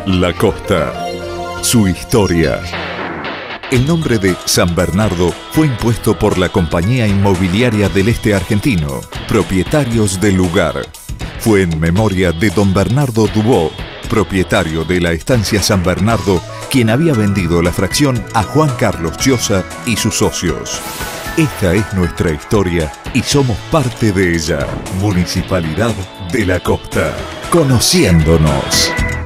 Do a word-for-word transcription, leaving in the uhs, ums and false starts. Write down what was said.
La Costa. Su historia. El nombre de San Bernardo fue impuesto por la Compañía Inmobiliaria del Este Argentino, propietarios del lugar. Fue en memoria de don Bernardo Dubó, propietario de la estancia San Bernardo, quien había vendido la fracción a Juan Carlos Chiosa y sus socios. Esta es nuestra historia y somos parte de ella. Municipalidad de la Costa. Conociéndonos.